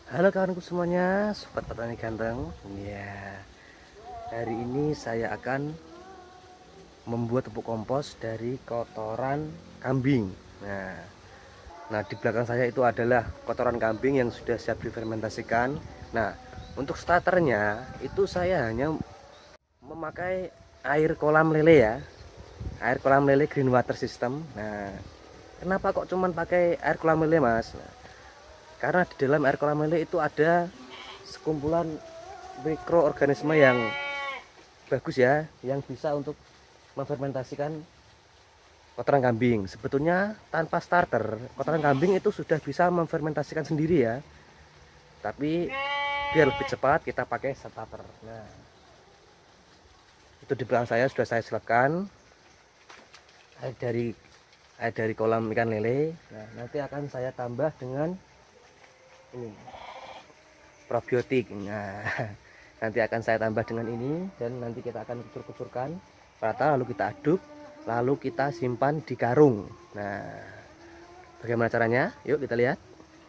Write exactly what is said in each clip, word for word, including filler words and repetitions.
Halo kawanku semuanya, sobat petani ganteng. Ya, hari ini saya akan membuat pupuk kompos dari kotoran kambing. Nah, nah di belakang saya itu adalah kotoran kambing yang sudah siap difermentasikan. Nah, untuk starternya itu saya hanya memakai air kolam lele ya, air kolam lele green water system. Nah, kenapa kok cuman pakai air kolam lele, Mas? Nah, karena di dalam air kolam lele itu ada sekumpulan mikroorganisme yang bagus ya, yang bisa untuk memfermentasikan kotoran kambing. Sebetulnya tanpa starter, kotoran kambing itu sudah bisa memfermentasikan sendiri ya, tapi biar lebih cepat kita pakai starter. Nah, itu di belakang saya sudah saya siapkan air dari air dari kolam ikan lele. Nah, nanti akan saya tambah dengan ini probiotik. Nah, nanti akan saya tambah dengan ini dan nanti kita akan kucur-kucurkan rata, lalu kita aduk, lalu kita simpan di karung. Nah, bagaimana caranya? Yuk kita lihat.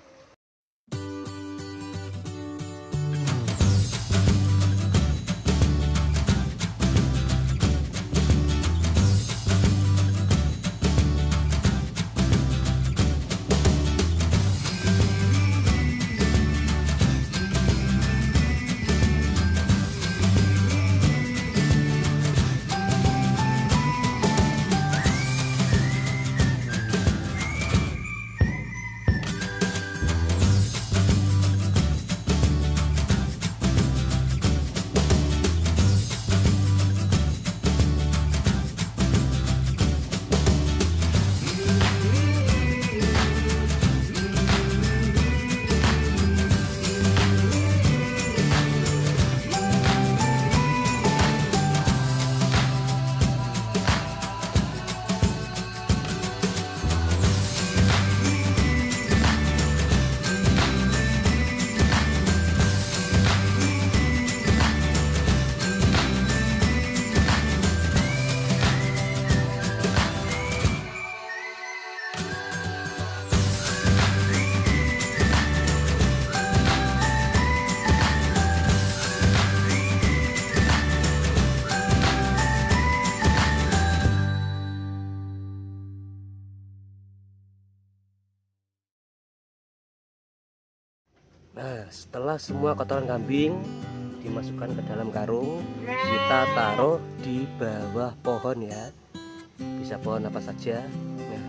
Nah, setelah semua kotoran kambing dimasukkan ke dalam karung, kita taruh di bawah pohon ya. Bisa pohon apa saja. Nah,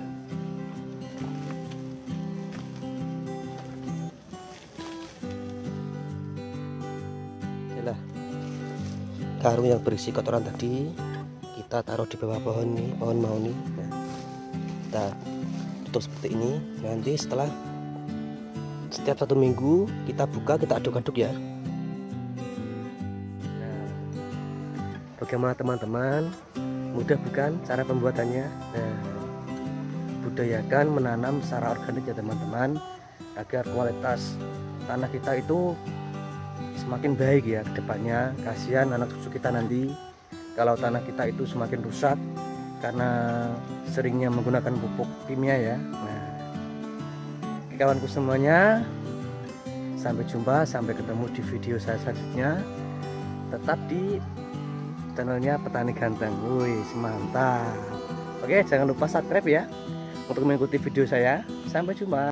inilah karung yang berisi kotoran tadi. Kita taruh di bawah pohon nih, pohon mahoni. Nah, kita tutup seperti ini. Nanti setelah setiap satu minggu kita buka, kita aduk-aduk ya. Nah, bagaimana teman-teman? Mudah bukan cara pembuatannya? Nah, budayakan menanam secara organik ya teman-teman, agar kualitas tanah kita itu semakin baik ya ke depannya. Kasihan anak cucu kita nanti kalau tanah kita itu semakin rusak karena seringnya menggunakan pupuk kimia ya. Nah, kawanku semuanya, sampai jumpa, sampai ketemu di video saya selanjutnya. Tetap di channelnya Petani Ganteng. Wih, mantap. Oke, jangan lupa subscribe ya untuk mengikuti video saya. Sampai jumpa.